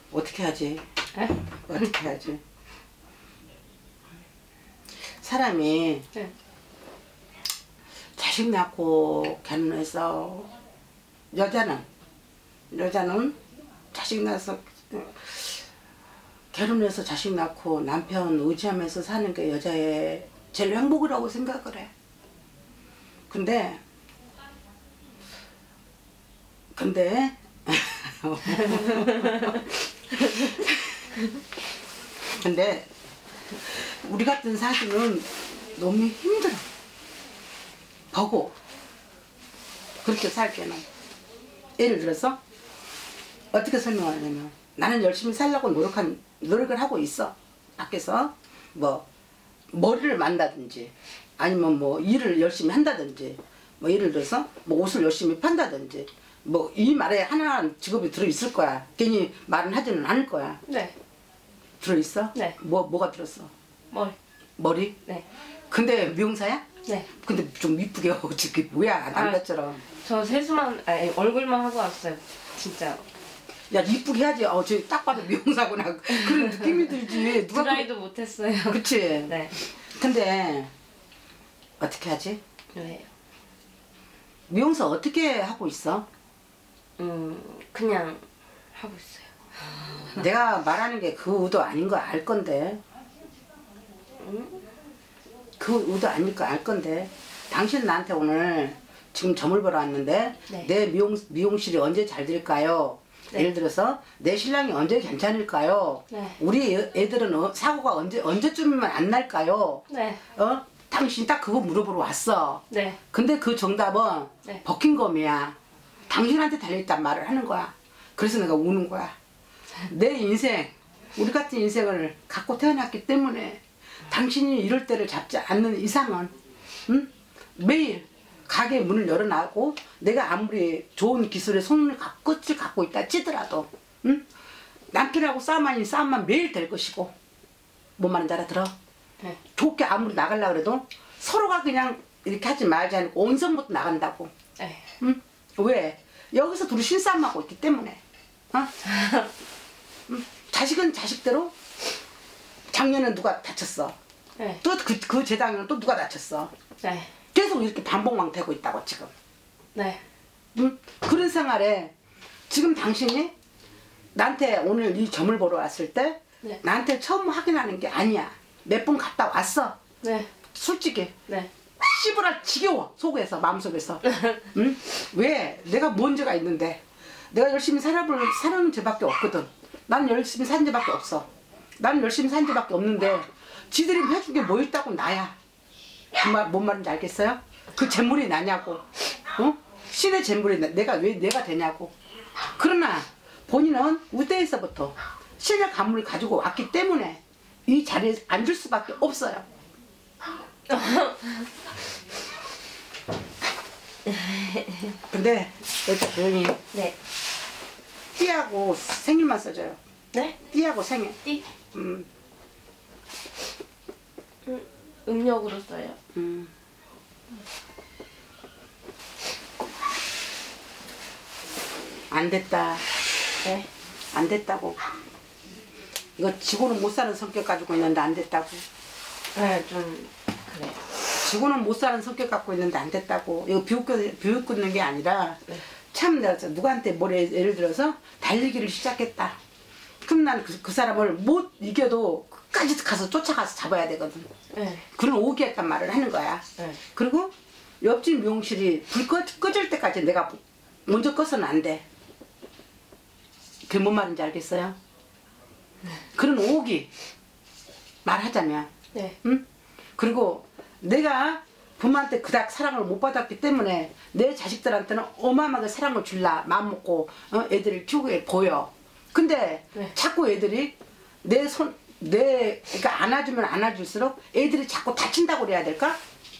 어떻게 하지? 에? 어떻게 하지? 사람이 네. 자식 낳고 결혼해서 여자는 자식 낳아서 결혼해서 자식 낳고 남편 의지하면서 사는 게 여자의 제일 행복이라고 생각을 해. 근데 근데 우리 같은 사주는 너무 힘들어. 버고 그렇게 살게는. 예를 들어서 어떻게 설명하냐면 나는 열심히 살려고 노력을 하고 있어. 밖에서 뭐 머리를 만다든지 아니면 뭐 일을 열심히 한다든지 뭐 예를 들어서 뭐 옷을 열심히 판다든지 뭐 이 말에 하나하나 직업이 들어있을 거야. 괜히 말은 하지는 않을 거야. 네. 들어있어? 네. 뭐가 들었어? 머리? 네. 근데 미용사야? 네. 근데 좀 이쁘게 하고 그게 뭐야 남자처럼. 저 세수만 얼굴만 하고 왔어요. 진짜. 야 이쁘게 해야지. 저 딱 봐도 미용사구나. 그런 느낌이 들지. 누가 드라이도 못했어요. 그치? 네. 근데 어떻게 하지? 왜요? 미용사 어떻게 하고 있어? 그냥 하고 있어요. 내가 말하는 게 그 의도 아닌 거 알 건데. 그 의도 아닐 거 알 건데. 당신 나한테 오늘 지금 점을 보러 왔는데 네. 내 미용실이 언제 잘 될까요? 네. 예를 들어서 내 신랑이 언제 괜찮을까요? 네. 우리 애들은 사고가 언제쯤이면 안 날까요? 네. 당신이 딱 그거 물어보러 왔어. 네. 근데 그 정답은 네. 버킹검이야. 당신한테 달려있단 말을 하는 거야. 그래서 내가 우는 거야. 내 인생, 우리 같은 인생을 갖고 태어났기 때문에 당신이 이럴 때를 잡지 않는 이상은 매일 가게 문을 열어놔고 내가 아무리 좋은 기술의 끝을 갖고 있다 치더라도 남편하고 싸움만 매일 될 것이고 뭔 말인지 알아들어? 네. 좋게 아무리 나가려고 해도 서로가 그냥 이렇게 하지 말지 않고 온성부터 나간다고. 네. 응? 왜? 여기서 둘이 신싸움하고 있기 때문에. 자식은 자식대로 작년에 누가 다쳤어. 네. 또 그 재작년에 또 누가 다쳤어. 네. 계속 이렇게 반복만 되고 있다고 지금. 네. 그런 생활에 지금 당신이 나한테 오늘 이 점을 보러 왔을 때 네. 나한테 처음 확인하는 게 아니야. 몇 번 갔다 왔어. 네. 솔직히. 네. 씨부라 지겨워 속에서 마음속에서. 응? 왜? 내가 뭔 죄가 있는데 내가 열심히 사는 죄밖에 없거든. 난 열심히 산 죄밖에 없어. 난 열심히 산 죄밖에 없는데 지들이 해준 게 뭐 있다고 나야. 뭔 말인지 알겠어요? 그 재물이 나냐고. 신의 재물이 내가 왜 내가 되냐고. 그러나 본인은 우대에서부터 신의 가물을 가지고 왔기 때문에 이 자리에 앉을 수밖에 없어요. 근데 일단 조용히. 네. 띠하고 생일만 써줘요. 네? 띠하고 생일. 띠? 음력으로 써요. 안 됐다. 네. 안 됐다고. 이거 지고는 못 사는 성격 가지고 있는데 안 됐다고. 네, 좀 그래요. 지고는 못 사는 성격 갖고 있는데 안 됐다고. 이거 비웃는 게 아니라 네. 참 내가 누구한테 뭘 예를 들어서 달리기를 시작했다. 그럼 난 그 사람을 못 이겨도 끝까지 가서 쫓아가서 잡아야 되거든. 네. 그런 오기했단 말을 하는 거야. 네. 그리고 옆집 미용실이 불 꺼질 때까지 내가 먼저 꺼서는 안 돼. 그게 뭔 말인지 알겠어요? 그런 오기 말하자면. 네. 응? 그리고 내가 부모한테 그닥 사랑을 못 받았기 때문에 내 자식들한테는 어마어마하게 사랑을 줄라 마음 먹고 애들을 키우게 보여. 근데 네. 자꾸 애들이 그러니까 안아주면 안아줄수록 애들이 자꾸 다친다고 그래야 될까?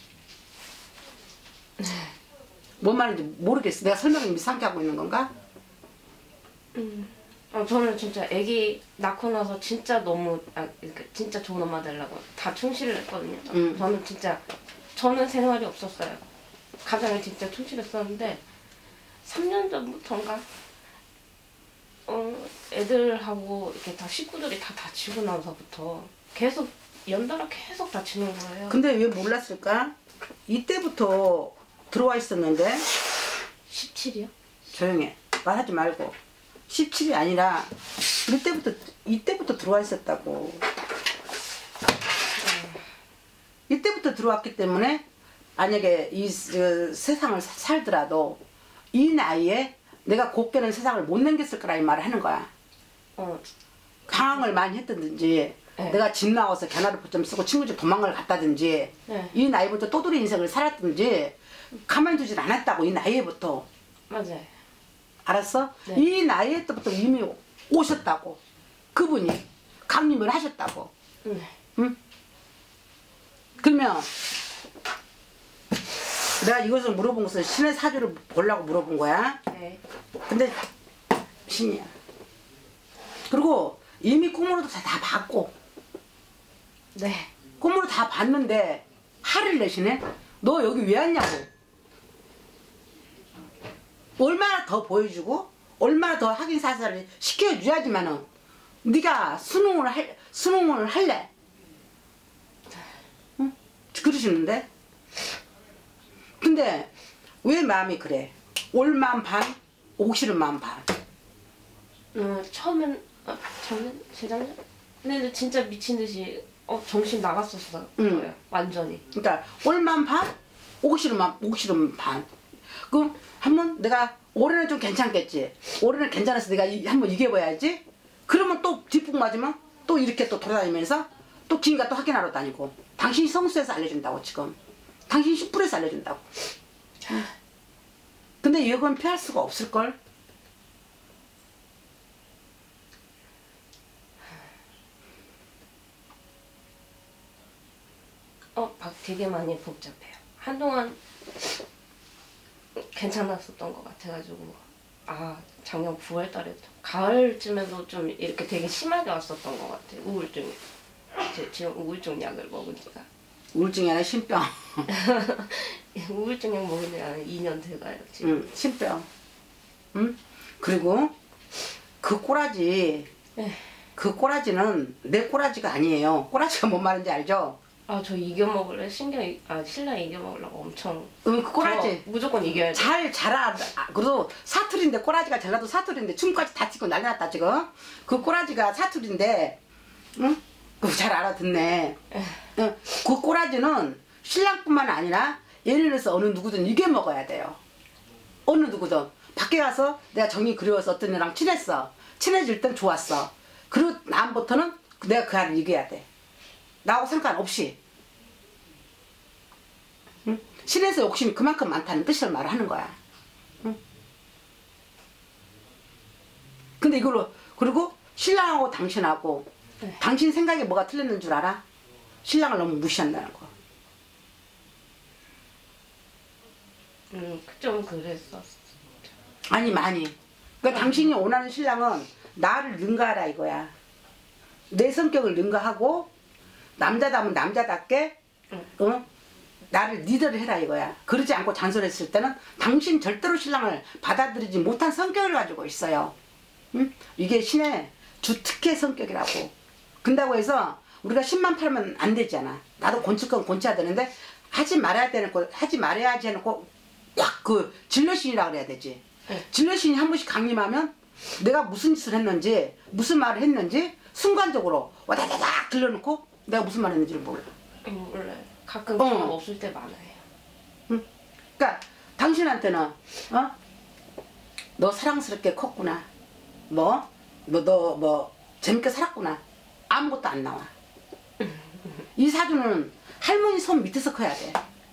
뭔 말인지 모르겠어. 내가 설명을 이상하게 하고 있는 건가? 저는 진짜 아기 낳고 나서 진짜 너무 진짜 좋은 엄마 되려고 다 충실을 했거든요. 저는 생활이 없었어요. 가장을 진짜 충실했었는데 3년 전부터인가 애들하고 이렇게 다 식구들이 다 다치고 나서부터 계속 연달아 계속 다치는 거예요. 근데 왜 몰랐을까? 이때부터 들어와 있었는데 17이요? 조용해. 말하지 말고. 17이 아니라 이때부터 들어와 있었다고. 이때부터 들어왔기 때문에 만약에 이 세상을 살더라도 이 나이에 내가 곱게는 세상을 못 넘겼을 거라 이 말을 하는 거야. 강황을 많이 했든지 네. 내가 집 나와서 견화를 좀 쓰고 친구 집 도망을 갔다든지 네. 이 나이부터 또돌이 인생을 살았든지 가만두질 않았다고 이 나이에부터. 맞아요. 알았어? 네. 이 나이에 때부터 이미 오셨다고. 그분이 강림을 하셨다고. 네. 응? 그러면 내가 이것을 물어본 것은 신의 사주를 보려고 물어본 거야. 네. 근데 신이야. 그리고 이미 꿈으로도 다 봤고 네. 꿈으로 다 봤는데 화를 내시네. 너 여기 왜 왔냐고. 얼마나 더 보여주고 얼마나 더 확인 사살을 시켜줘야지만은 네가 수능을 할래. 응? 그러시는데 근데 왜 마음이 그래? 올 마음 반, 오기 싫은 마음 반. 처음엔 저는 재작년? 근데 진짜 미친 듯이 정신 나갔었어요. 완전히. 그러니까 올 마음 반, 오기 싫은 반. 그럼 한번 내가 올해는 좀 괜찮겠지. 올해는 괜찮아서 내가 한번 이겨봐야지. 그러면 또 뒷북 맞으면 또 이렇게 또 돌아다니면서 또 긴가 또 확인하러 다니고. 당신이 성수에서 알려준다고 지금. 당신이 10%에서 알려준다고. 근데 이건 피할 수가 없을걸? 되게 많이 복잡해요. 한동안 괜찮았었던 것 같아가지고 작년 9월 달에 가을쯤에도 좀 이렇게 되게 심하게 왔었던 것 같아요. 우울증이. 지금 우울증 약을 먹으니까. 우울증이 아니라 신병. 우울증 약 먹은 지가 2년 돼가요 지금. 응, 신병. 응? 그리고 그 꼬라지, 네. 그 꼬라지는 내 꼬라지가 아니에요. 꼬라지가 뭔 말인지 알죠? 저 이겨먹을래? 신랑 이겨먹으려고 엄청. 응, 그 꼬라지. 무조건 이겨야 돼. 잘 알아. 그래도 사투리인데 꼬라지가 전라도 사투리인데 춤까지 다 치고 난리 났다 지금. 그 꼬라지가 사투리인데, 응? 그거 잘 알아듣네. 응, 그 꼬라지는 신랑뿐만 아니라 예를 들어서 어느 누구든 이겨먹어야 돼요. 어느 누구든. 밖에 가서 내가 정이 그리워서 어떤 애랑 친했어. 친해질 땐 좋았어. 그리고 다음부터는 내가 그 애를 이겨야 돼. 나하고 상관없이. 응? 신에서 욕심이 그만큼 많다는 뜻을 말하는 거야. 응? 근데 이걸로 그리고 신랑하고 당신하고 네. 당신 생각에 뭐가 틀렸는 줄 알아? 신랑을 너무 무시한다는 거. 좀 그랬었어. 아니 많이. 그러니까 당신이 원하는 신랑은 나를 능가하라 이거야. 내 성격을 능가하고 남자다면 남자답게 나를 리더를 해라 이거야. 그러지 않고 잔소리했을 때는 당신 절대로 신랑을 받아들이지 못한 성격을 가지고 있어요. 응? 이게 신의 주특혜 성격이라고. 근다고 해서 우리가 10만 팔면 안 되잖아. 나도 곤칠 건 곤쳐야 되는데 하지 말아야 되놓고 하지 말아야지 해놓고 꽉 그 진로신이라고 그래야 되지. 네. 진로신이 한 번씩 강림하면 내가 무슨 짓을 했는지 무슨 말을 했는지 순간적으로 와다다닥 들려놓고 내가 무슨 말 했는지를 몰라. 몰라요. 가끔 그런 거 없을 때 많아요. 응? 그러니까 당신한테는 너 사랑스럽게 컸구나. 너 재밌게 살았구나. 아무것도 안 나와. 이 사주는 할머니 손 밑에서 커야 돼.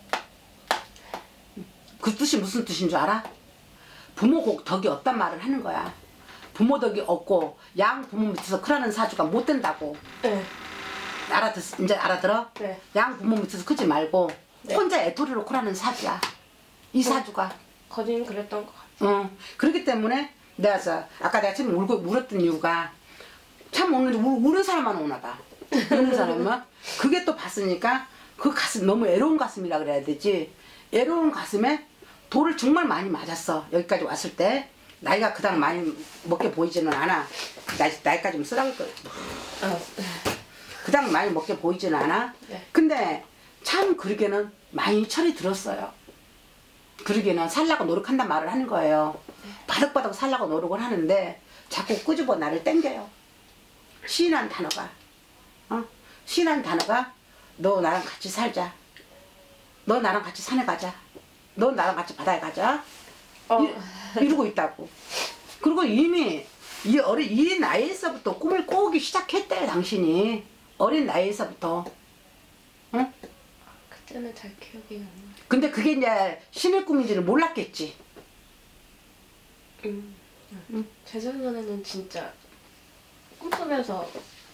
그 뜻이 무슨 뜻인 줄 알아? 부모 덕이 없단 말을 하는 거야. 부모 덕이 없고 양 부모 밑에서 크라는 사주가 못 된다고. 네. 이제 알아들어? 네. 양 부모 밑에서 크지 말고 네. 혼자 애토리로 크라는 사주야. 이 사주가. 거진 그랬던 것 같아요. 그렇기 때문에 아까 내가 지금 울었던 이유가 참 우는 사람만 오나 봐. 우는 사람은 그게 또 봤으니까 그 가슴 너무 애로운 가슴이라 그래야 되지. 애로운 가슴에 돌을 정말 많이 맞았어. 여기까지 왔을 때 나이가 그닥 많이 먹게 보이지는 않아. 나이까지 좀 쓰라고 그닥 많이 먹게 보이지는 않아. 네. 근데 참 그러게는 많이 철이 들었어요. 그러게는 살라고 노력한단 말을 하는 거예요. 바득바득 살라고 노력을 하는데 자꾸 끄집어 나를 땡겨요. 시인한 단어가 시인한 단어가 너 나랑 같이 살자. 너 나랑 같이 산에 가자. 너 나랑 같이 바다에 가자. 이러고 있다고. 그리고 이미 이 나이에서부터 꿈을 꾸기 시작했대. 당신이 어린 나이에서부터. 응? 그때는 잘 기억이 안 나. 근데 그게 이제 신의 꿈인지는 몰랐겠지. 제 생각에는 진짜 꿈꾸면서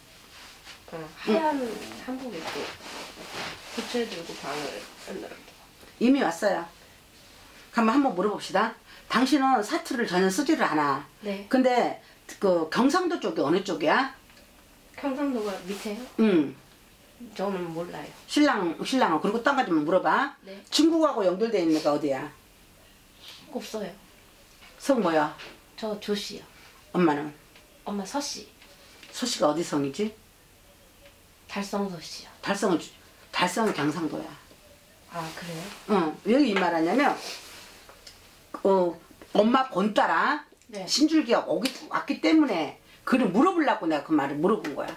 하얀 한복 입고 부채 들고 방을 맨날 이미 왔어요. 그러면 한번 물어봅시다. 당신은 사투를 전혀 쓰지를 않아. 네. 근데 그 경상도 쪽이 어느 쪽이야? 경상도가 밑에요? 응. 저는 몰라요. 신랑은 그리고 딴 가지만 물어봐. 네. 중국하고 연결되어 있는 데가 어디야? 없어요. 성 뭐야? 저 조씨요. 엄마는? 엄마 서씨. 소씨가 어디 성이지? 달성 서씨요. 달성은 경상도야. 아 그래요? 응. 왜 이 말하냐면 엄마 본따라 네. 신줄기가 왔기 때문에 그를 물어보려고 내가 그 말을 물어본 거야.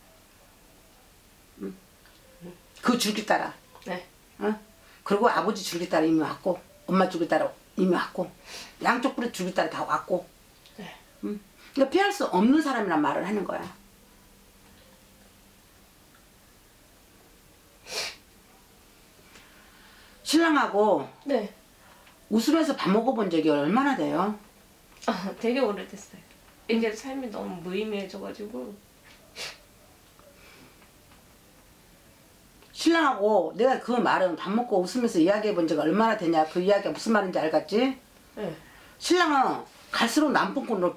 응? 그 줄기 따라. 네. 그리고 아버지 줄기 따라 이미 왔고 엄마 줄기 따라 이미 왔고 양쪽 뿌리 줄기 따라 다 왔고. 네. 그러니까 피할 수 없는 사람이란 말을 하는 거야. 신랑하고 네. 웃으면서 밥 먹어본 적이 얼마나 돼요? 되게 오래됐어요. 이게 삶이 너무 무의미해져가지고. 신랑하고 내가 그 말은 밥 먹고 웃으면서 이야기해 본 지가 얼마나 되냐. 그 이야기가 무슨 말인지 알겠지? 네. 신랑은 갈수록 남봉꾼으로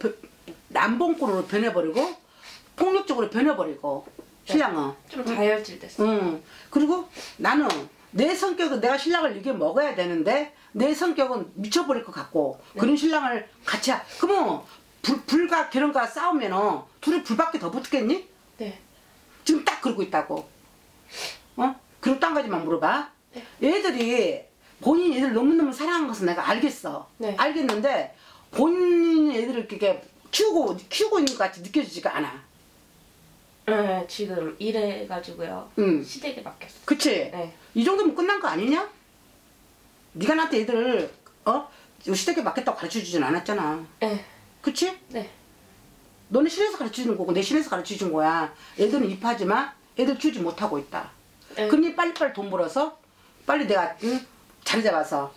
변해버리고 폭력적으로 변해버리고 신랑은 좀 다혈질됐어요. 그리고 나는 내 성격은 내가 신랑을 이겨 먹어야 되는데 내 성격은 미쳐버릴 것 같고 그런 신랑을 같이 그러면 불과 결혼과 싸우면은 둘이 불밖에 더 붙겠니? 네. 지금 딱 그러고 있다고. 그리고 딴 가지만 물어봐. 네. 애들이 본인이 애들 너무너무 사랑하는 것은 내가 알겠어. 네. 알겠는데 본인이 애들을 이렇게 키우고 있는 것 같이 느껴지지가 않아. 네, 지금 이래가지고요. 시댁에 맡겼어. 그치? 네. 이 정도면 끝난 거 아니냐? 네가 나한테 애들 시댁에 맡겼다고 가르쳐주진 않았잖아. 네. 그치? 네. 너는 신에서 가르쳐주는 거고 내 신에서 가르쳐준 거야. 애들은 입하지만 애들 키우지 못하고 있다. 네. 그러니 빨리빨리 돈 벌어서 빨리 내가 자리 잡아서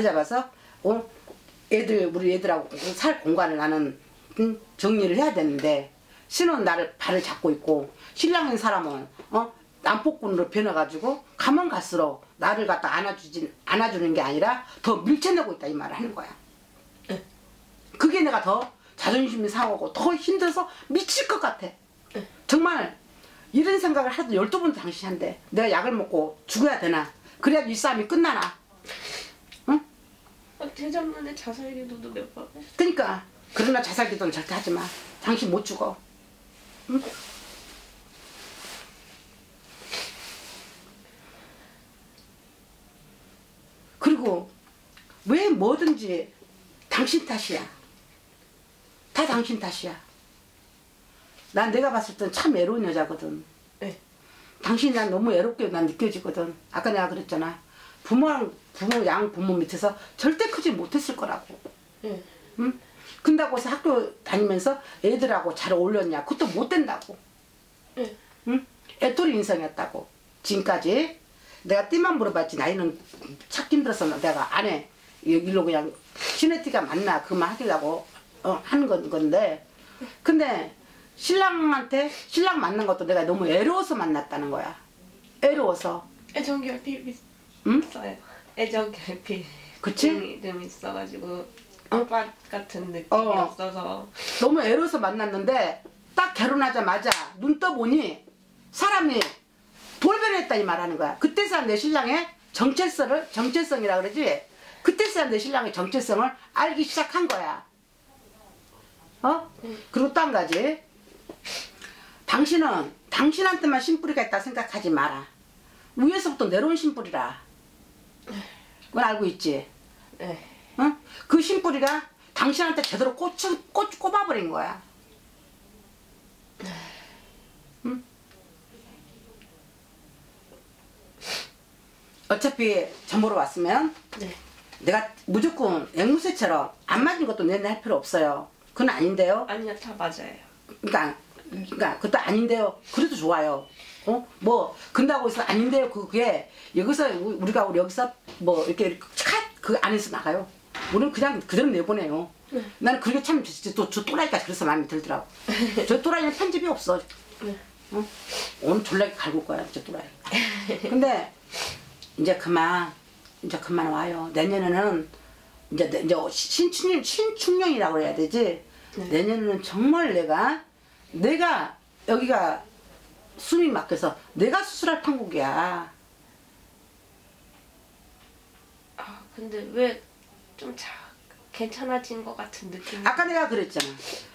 우리 애들하고 살 공간을 나는 정리를 해야 되는데 신은 나를 발을 잡고 있고 신랑인 사람은 남폭군으로 변해가지고 가면 갈수록 나를 갖다 안아주는 게 아니라 더 밀쳐내고 있다 이 말을 하는 거야. 네. 그게 내가 더 자존심이 상하고 더 힘들어서 미칠 것 같아. 네. 정말 이런 생각을 하도 12번도 당신이 한대. 내가 약을 먹고 죽어야 되나? 그래야 이 싸움이 끝나나? 응? 재작년에 자살기도도 몇 번 했어. 그러니까 그러나 자살기도는 절대 하지 마. 당신 못 죽어. 응? 그리고 왜 뭐든지 당신 탓이야. 다 당신 탓이야. 난 내가 봤을 땐 참 외로운 여자거든. 네. 당신이 난 너무 외롭게 난 느껴지거든. 아까 내가 그랬잖아. 양 부모 밑에서 절대 크지 못했을 거라고. 네. 응? 근다고 해서 학교 다니면서 애들하고 잘 어울렸냐? 그것도 못 된다고. 네. 응? 애토리 인성이었다고. 지금까지 내가 띠만 물어봤지 나이는 찾기 힘들어서 내가 안 해. 일로 그냥 시네티가 맞나 그만 하려고 하는 건데 근데 신랑 만난 것도 내가 너무 애로워서 만났다는 거야. 애로워서. 애정결핍 응? 있어요. 애정결핍. 그치? 좀 있어가지고 오빠 같은 느낌이 없어서 너무 애로워서 만났는데 딱 결혼하자마자 눈 떠보니 사람이 돌변했다 이 말하는 거야. 그때서야 내 신랑의 정체성이라 그러지. 그때서야 내 신랑의 정체성을 알기 시작한 거야. 그리고 또 한 가지. 당신은 당신한테만 심부리가 있다 생각하지 마라. 위에서부터 내려온 심부리라. 그건 알고 있지? 네. 응? 그 심부리가 당신한테 제대로 꼽아버린 거야. 응? 어차피 전보러 왔으면 네. 내가 무조건 앵무새처럼 안 맞은 것도 내내 할 필요 없어요. 그건 아닌데요. 아니요, 다 맞아요. 그러니까 그것도 아닌데요. 그래도 좋아요. 뭐 근다고 해서 아닌데요. 그게 여기서 우리가 여기서 뭐 이렇게 그 안에서 나가요. 우리는 그냥 그대로 내보내요. 나는 그게 참 저 또라이까지 그래서 마음에 들더라고. 저 또라이는 편집이 없어. 오늘 졸라게 갈굴 거야 저 또라이. 근데 이제 그만 와요. 내년에는 이제 신축년이라고 해야 되지. 내년에는 정말 내가 여기가 숨이 막혀서 내가 수술할 판국이야. 아, 근데 왜 좀 괜찮아진 것 같은 느낌? 아까 내가 그랬잖아.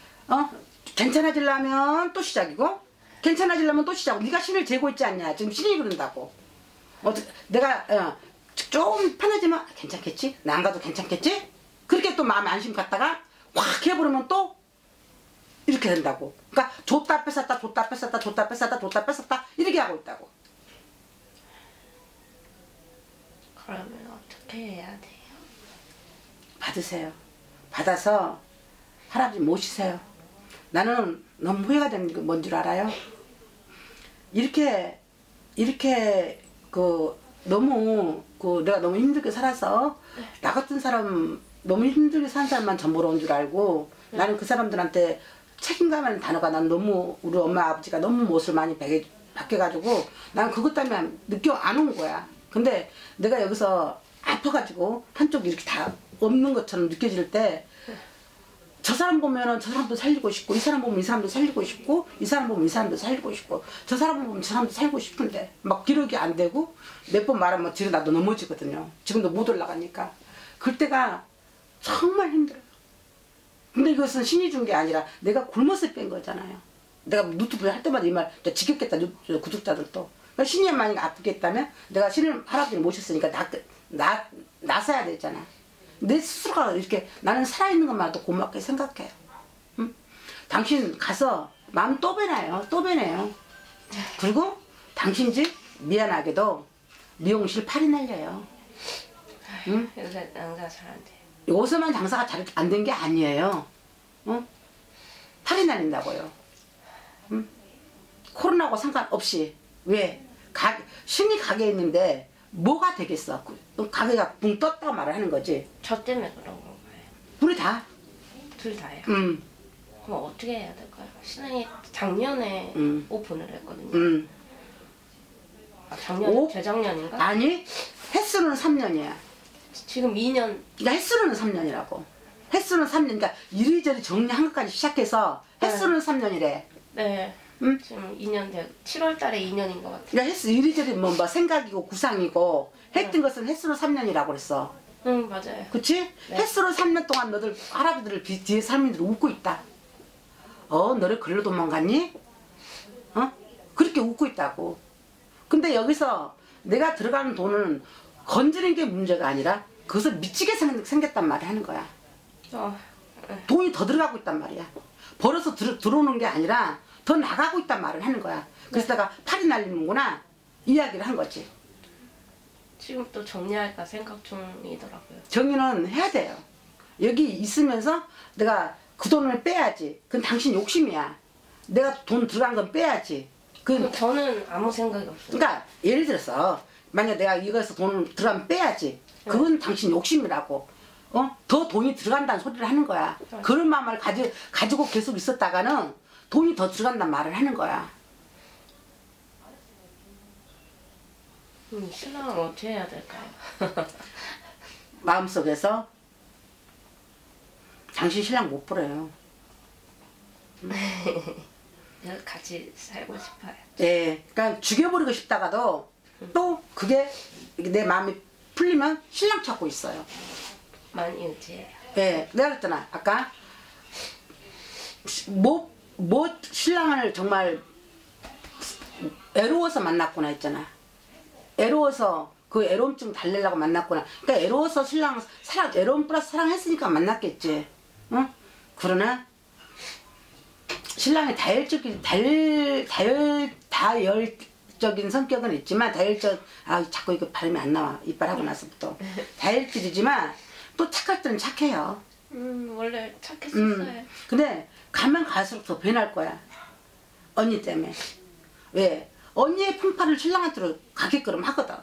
괜찮아지려면 또 시작이고, 괜찮아지려면 또 시작이고. 네가 신을 재고 있지 않냐. 지금 신이 그런다고. 내가 좀 편해지면 괜찮겠지? 나 안 가도 괜찮겠지? 그렇게 또 마음에 안심 갖다가 확 해버리면 또 이렇게 된다고. 그러니까 줬다 뺏었다 줬다 뺏었다 줬다 뺏었다 줬다 뺏었다 이렇게 하고 있다고. 그러면 어떻게 해야 돼요? 받으세요. 받아서 할아버지 모시세요. 나는 너무 후회가 되는 게 뭔 줄 알아요? 이렇게 너무 내가 너무 힘들게 살아서 나 같은 사람 너무 힘들게 산 사람만 전보러 온 줄 알고 나는 그 사람들한테 책임감이라는 단어가 난 너무 우리 엄마 아버지가 너무 못을 많이 바뀌어가지고 난 그것 때문에 느껴 안 온 거야. 근데 내가 여기서 아파가지고 한쪽 이렇게 다 없는 것처럼 느껴질 때 저 사람 보면은 저 사람도 살리고 싶고 이 사람 보면 이 사람도 살리고 싶고 이 사람 보면 이 사람도 살리고 싶고 저 사람 보면 저 사람도 살고 싶은데 막 기록이 안 되고 몇 번 말하면 뒤로 나도 넘어지거든요. 지금도 못 올라가니까. 그때가 정말 힘들어요. 근데 이것은 신이 준 게 아니라 내가 굶어서 뺀 거잖아요. 내가 유튜브 할 때마다 이 말 지겹겠다 구독자들도. 그러니까 신이 만약 아프겠다면 내가 신을 할아버지를 모셨으니까 나서야 되잖아. 내 스스로가 이렇게 나는 살아있는 것만도 고맙게 생각해요. 응? 당신 가서 마음 또 변해요. 또 변해요. 그리고 당신 집 미안하게도 미용실 팔이 날려요. 응? 요새 장사 잘 안 돼요. 요새만 장사가 잘 안 된 게 아니에요. 응? 팔이 날린다고요. 응? 코로나하고 상관없이. 왜? 신이 가게에 있는데 뭐가 되겠어? 가게가 붕 떴다고 말을 하는 거지. 저 때문에 그런 건가요? 우리 다. 둘 다요? 응. 그럼 어떻게 해야 될까요? 신랑이 작년에 오픈을 했거든요. 응. 아, 작년, 재작년인가? 아니, 횟수는 3년이야. 지금 2년. 그러니까 횟수는 3년이라고. 횟수는 3년. 그러니까 이리저리 정리한 것까지 시작해서 횟수는 3년이래. 네. 응? 지금 2년 7월 달에 2년인 것 같아요. 그러니까 횟수 이리저리 뭐 생각이고 구상이고 했던 것은 횟수는 3년이라고 그랬어. 응, 맞아요. 그치? 네. 횟수는 3년 동안 너들 할아버지들 뒤에 살민들 웃고 있다. 너를 글로 도망갔니? 그렇게 웃고 있다고. 근데 여기서 내가 들어가는 돈은 건지는 게 문제가 아니라 그것을 미치게 생겼단 말을 하는 거야. 네. 돈이 더 들어가고 있단 말이야. 벌어서 들어오는 게 아니라 더 나가고 있단 말을 하는 거야. 그래서 내가 팔이 날리는구나 이야기를 한 거지. 지금 또 정리할까 생각 중이더라고요. 정리는 해야 돼요. 여기 있으면서 내가 그 돈을 빼야지. 그건 당신 욕심이야. 내가 돈 들어간 건 빼야지. 저는 아무 생각이 없어요. 그러니까 예를 들어서 만약 내가 이거에서 돈을 들어가면 빼야지. 그건 당신 욕심이라고. 더 돈이 들어간다는 소리를 하는 거야. 그런 마음을 가지고 계속 있었다가는 돈이 더 들어간다는 말을 하는 거야. 신랑은 어떻게 해야 될까요? 마음속에서 당신 신랑 못 버려요. 같이 살고 싶어요. 예, 그러니까 죽여버리고 싶다가도 또 그게 내 마음이 풀리면 신랑 찾고 있어요. 많이 의지해요. 예, 내가 그랬잖아 아까 신랑을 정말 애로워서 만났구나 했잖아. 애로워서 그 애로움증 달래려고 만났구나. 그러니까 애로워서 신랑 애로움 플러스 사랑했으니까 만났겠지. 응? 그러나 신랑이 다혈적인 성격은 있지만 자꾸 이거 발음이 안 나와. 이빨 하고 나서부터 다혈질이지만 또 착할 때는 착해요. 원래 착했었어요. 근데 가면 갈수록 더 변할 거야. 언니 때문에. 왜? 언니의 풍파를 신랑한테로 가게끔 하거든.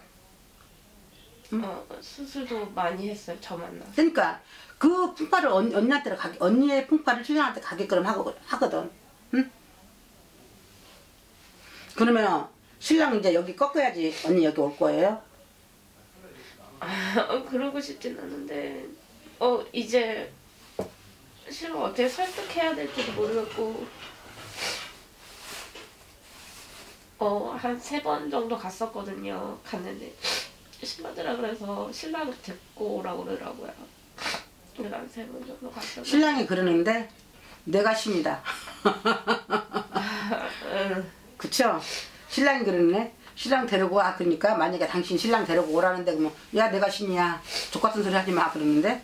수술도 많이 했어요. 저 만나서. 그러니까 그 풍파를 언니한테로 언니의 풍파를 신랑한테 가게끔 하거든. 응? 그러면 신랑 이제 여기 꺾어야지 언니 여기 올 거예요? 그러고 싶진 않은데 이제 신랑 어떻게 설득해야 될지도 모르겠고 한 3번 정도 갔었거든요. 갔는데 신랑들아 그래서 신랑 데리고 오라고 그러더라고요. 근데 난 3번 정도 갔어. 신랑이 그러는데 내가 신이다. 그쵸? 신랑이 그러네. 신랑 데리고 와. 그러니까 만약에 당신 신랑 데리고 오라는데 그러면 야 내가 신이야. 족같은 소리 하지 마. 그러는데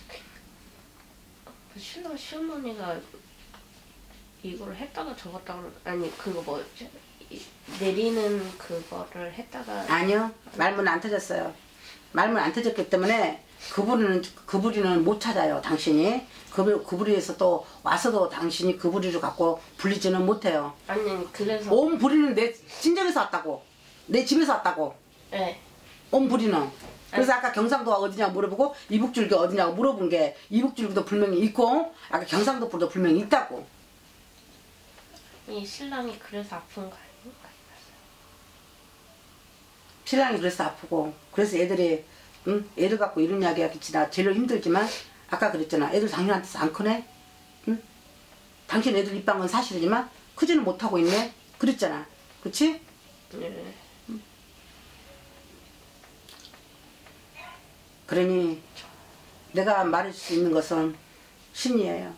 신랑 시어머니가 이거를 했다가 적었다가 아니 그거 뭐였지? 내리는 그거를 했다가 아니요. 말문 안 터졌어요. 말문 안 터졌기 때문에 그 부리는 못 찾아요. 당신이 그 부리에서 또 와서도 당신이 그 부리를 갖고 불리지는 못해요. 아니 그래서 온 부리는 내 친정에서 왔다고. 내 집에서 왔다고. 네. 온 부리는. 그래서 아까 경상도가 어디냐고 물어보고 이북줄기 어디냐고 물어본 게 이북줄기도 분명히 있고 아까 경상도도 분명히 있다고. 이 신랑이 그래서 아픈 거 아닌가? 신랑이 그래서 아프고 그래서 애들이 애들 갖고 이런 이야기 하겠지. 나 제일 힘들지만 아까 그랬잖아. 애들 당신한테서 안 크네. 응? 당신 애들 입방은 건 사실이지만 크지는 못하고 있네. 그랬잖아. 그치? 네. 그러니 내가 말할 수 있는 것은 신이에요.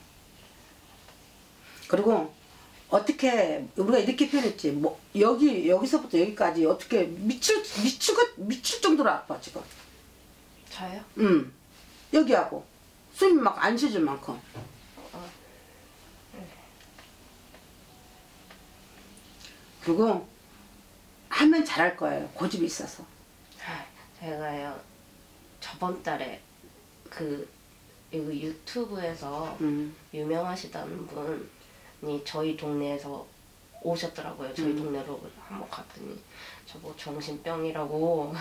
그리고 어떻게 우리가 이렇게 표현했지. 뭐 여기서부터 여기까지 어떻게 미칠 정도로 아파 지금. 저요? 여기하고 숨이 막 안 쉬질 만큼. 그리고 하면 잘할 거예요. 고집이 있어서. 제가요 저번 달에 그 유튜브에서 유명하시다는 분이 저희 동네에서 오셨더라고요. 저희 동네로 한번 갔더니 저보고 정신병이라고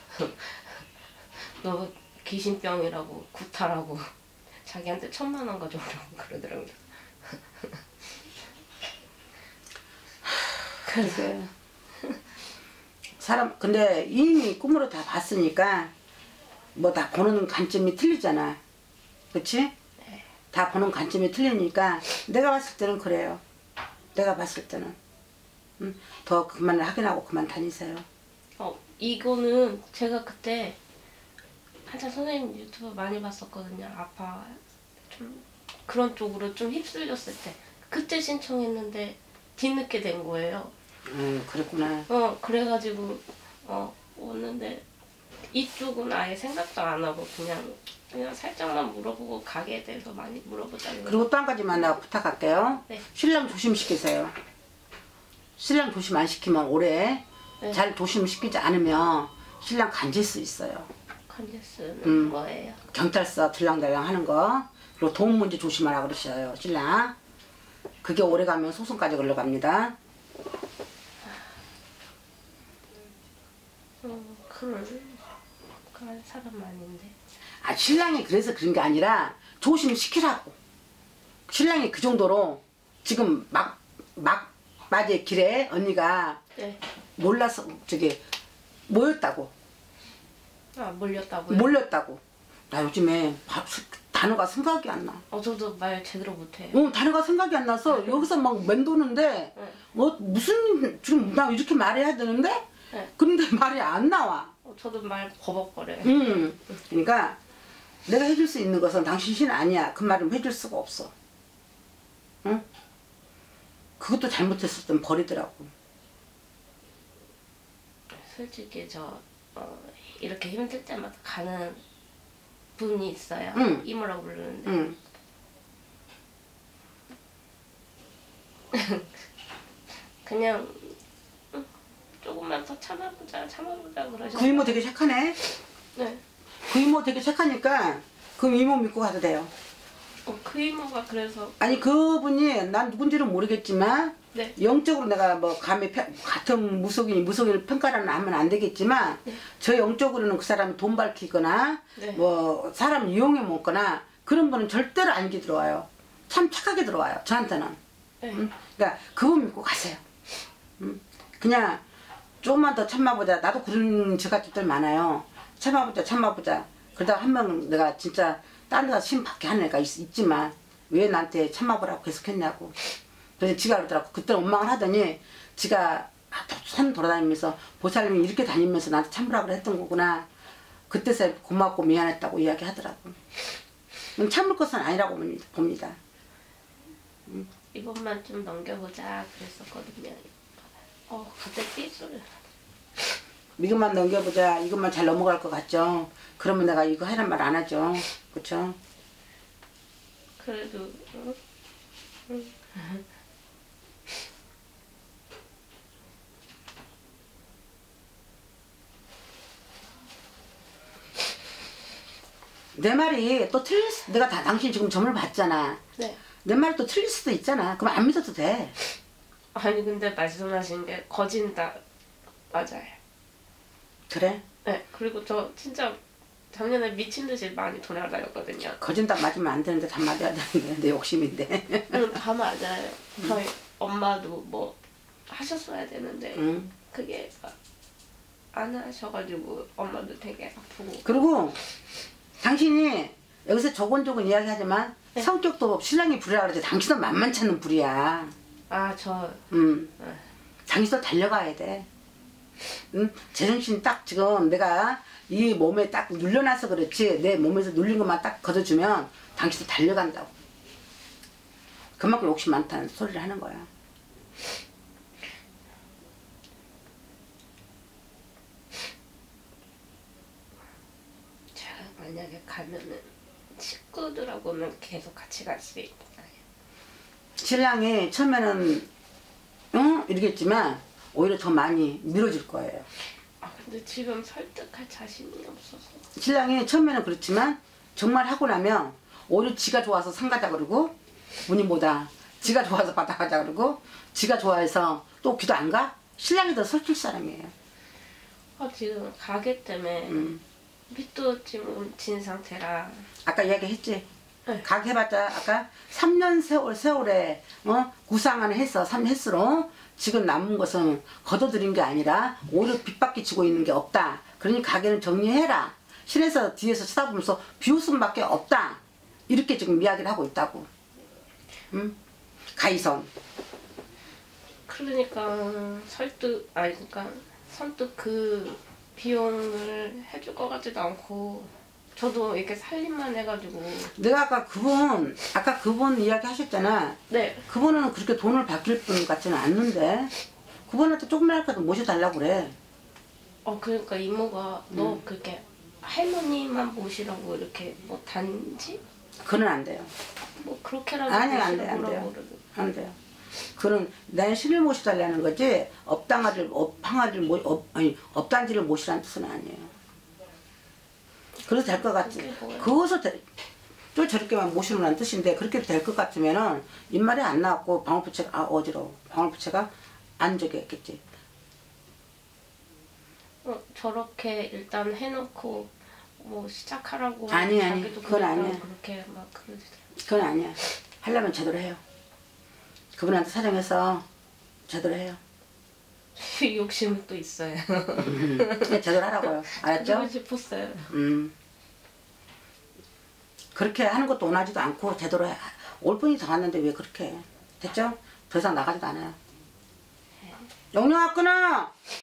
너 귀신병이라고 구타라고 자기한테 1000만 원 가져오라고 그러더라고요. 그래. 사람 근데 이미 꿈으로 다 봤으니까 뭐 다 보는 관점이 틀리잖아. 그치? 네. 다 보는 관점이 틀리니까 내가 봤을 때는 그래요. 내가 봤을 때는 더 그만을 확인하고 그만 다니세요. 이거는 제가 그때 한참 선생님 유튜브 많이 봤었거든요. 아파 좀 그런 쪽으로 좀 휩쓸렸을 때 그때 신청했는데 뒤늦게 된 거예요. 그랬구나. 그래가지고 왔는데 이쪽은 아예 생각도 안 하고 그냥 살짝만 물어보고 가게에 대해서 많이 물어보자는. 그리고 또 한 가지만 내가 부탁할게요. 네. 신랑 조심시키세요. 신랑 조심 안 시키면 오래 네. 잘 조심시키지 않으면 신랑 간질 수 있어요. 간제스는 뭐예요? 경찰서 들랑달랑 하는 거. 그리고 돈 문제 조심하라 그러셔요. 신랑. 그게 오래 가면 소송까지 걸러갑니다. 그런 사람 아닌데. 신랑이 그래서 그런 게 아니라 조심시키라고. 신랑이 그 정도로 지금 막바지의 길에 언니가 네. 몰라서 모였다고. 몰렸다고요? 몰렸다고. 나 요즘에 단어가 생각이 안 나. 저도 말 제대로 못해요. 단어가 생각이 안 나서 여기서 막 맴도는데 무슨 지금 나 이렇게 말해야 되는데 네. 그런데 말이 안 나와. 저도 말 버벅거려요. 그러니까 내가 해줄 수 있는 것은 당신 신 아니야. 그 말은 해줄 수가 없어. 응? 그것도 잘못했을 땐 버리더라고. 솔직히 이렇게 힘들 때마다 가는 분이 있어요. 응. 이모라고 부르는데. 응. 그냥 조금만 더 참아보자 그러셔서. 그 이모 되게 착하네. 네. 그 이모 되게 착하니까 그 이모 믿고 가도 돼요. 그 이모가 그래서. 아니 그분이 난 누군지는 모르겠지만 네. 영적으로 내가 뭐 감히 같은 무속인을 평가를 하면 안 되겠지만 네. 저 영적으로는 그 사람이 돈 밝히거나 네. 뭐 사람 이용해 먹거나 그런 분은 절대로 안 들어와요. 참 착하게 들어와요. 저한테는. 네. 응? 그러니까 그분 믿고 가세요. 응? 그냥 조금만 더 참아보자. 나도 그런 저같집들 많아요. 참아보자. 그러다가 한 명 내가 진짜 다른 데가 심 받게 하는 애가 있지만 왜 나한테 참아보라고 계속했냐고. 그래서 지가 그러더라고. 그때 원망을 하더니 지가 산 돌아다니면서 보살님이 이렇게 다니면서 나한테 참으라고 했던 거구나. 그때서 고맙고 미안했다고 이야기하더라고. 참을 것은 아니라고 봅니다. 이번만 좀 넘겨보자 그랬었거든요. 갑자기 삐소리. 이것만 넘겨보자. 이것만 잘 넘어갈 것 같죠. 그러면 내가 이거 하란 말 안 하죠. 그쵸? 그래도 내 말이 또 내가 당신 지금 점을 봤잖아. 네. 내 말이 또 틀릴 수도 있잖아. 그럼 안 믿어도 돼. 아니 근데 말씀하신 게 거진다 맞아요. 그래? 네. 그리고 저 진짜 작년에 미친 듯이 많이 돌아다녔거든요. 거진다 맞으면 안 되는데 다 맞아야 되는데 내 욕심인데. 응, 다 맞아요. 저희 엄마도 뭐 하셨어야 되는데 그게 안 하셔가지고 엄마도 되게 아프고. 그리고 당신이 여기서 조곤조곤 이야기하지만 네. 성격도 신랑이 불이라 그러지. 당신은 만만치 않은 불이야. 당신도 달려가야 돼. 제정신 딱 지금 내가 이 몸에 딱 눌려놔서 그렇지 내 몸에서 눌린 것만 딱 걷어주면 당신도 달려간다고. 그만큼 욕심 많다는 소리를 하는 거야. 제가 만약에 가면은 친구들하고는 계속 같이 갈 수 있나요? 신랑이 처음에는 응? 이러겠지만 오히려 더 많이 밀어줄 거예요. 근데 지금 설득할 자신이 없어서. 신랑이 처음에는 그렇지만 정말 하고 나면 오히려 지가 좋아서 상가자 그러고 문의보다 지가 좋아서 바다 가자 그러고 지가 좋아해서 또 기도 안 가? 신랑이 더 설칠 사람이에요. 지금 가게 때문에 밑도 지금 진 상태라. 아까 이야기했지? 네. 가게 해봤자 아까 3년 세월에 구상을 해서 3횟수로 지금 남은 것은 걷어들인 게 아니라 오히려 빚밖에 지고 있는 게 없다. 그러니 가게는 정리해라. 실에서 뒤에서 쳐다보면서 비웃음밖에 없다. 이렇게 지금 이야기를 하고 있다고. 응? 가이성. 그러니까 그러니까 선뜻 그 비용을 해줄 것 같지도 않고 저도 이렇게 살림만 해가지고. 내가 아까 그분 이야기 하셨잖아. 네. 그분은 그렇게 돈을 받길 분 같지는 않는데 그분한테 조금이라도 모셔달라고 그래. 그러니까 이모가 너 그렇게 할머니만 모시라고 이렇게 뭐 단지? 그건 안 돼요. 뭐 그렇게라도 아니 안 모시라고 돼요. 그러고. 안 돼요. 그런 내 신을 모시달라는 거지 업단지를 모시라는 뜻은 아니에요. 그래서 될 것 같지. 그게 뭐예요? 그것을 또 저렇게만 모시라는 뜻인데 그렇게 될 것 같으면은 입말이 안 나왔고 방울부채가 어지러워. 방울부채가 안 저기 했겠지. 저렇게 일단 해놓고 뭐 시작하라고. 아니, 자기도 그건 그러니까 아니야. 그렇게 막 그러지. 그건 아니야. 하려면 제대로 해요. 그분한테 사정해서 제대로 해요. 욕심은 또 있어요. 제대로 하라고요. 알았죠? 하고 싶었어요. 그렇게 하는 것도 원하지도 않고 제대로 해. 올 분이 더 왔는데 왜 그렇게 해. 됐죠? 더 이상 나가지도 않아요. 영영아 끊어!